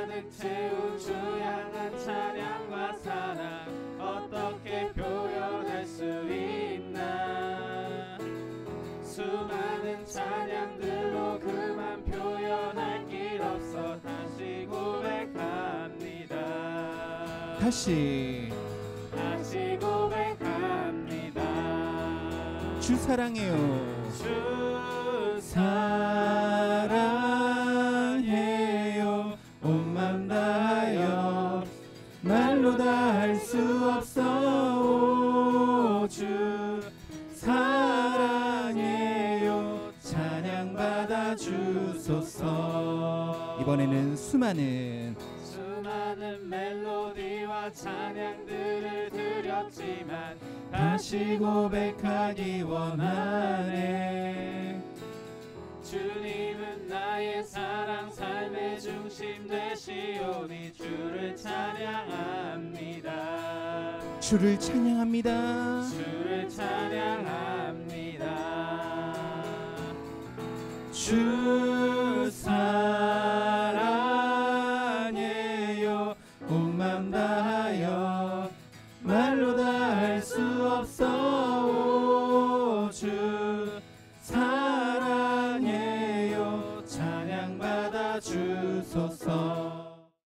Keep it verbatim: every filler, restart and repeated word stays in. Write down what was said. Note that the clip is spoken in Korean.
가득 채운 주 향한 찬양과 사랑 어떻게 표현할 수 있나. 수많은 찬양들로 그만 표현할 길 없어 다시 고백합니다. 다시 다시 고백합니다. 주 사랑해요. 주 사랑해요. 온 맘 다하여 말로 다 할 수 없어. 오, 주 사랑해요. 찬양 받아 주소서. 이번에는 수많은 수많은 멜로디와 찬양들을 드렸지만 다시 고백하기 원하네. 주님은 나의 사랑 삶의 중심 되시오니 주를 찬양합니다. 주를 찬양합니다. 주를 찬양합니다. 주 사랑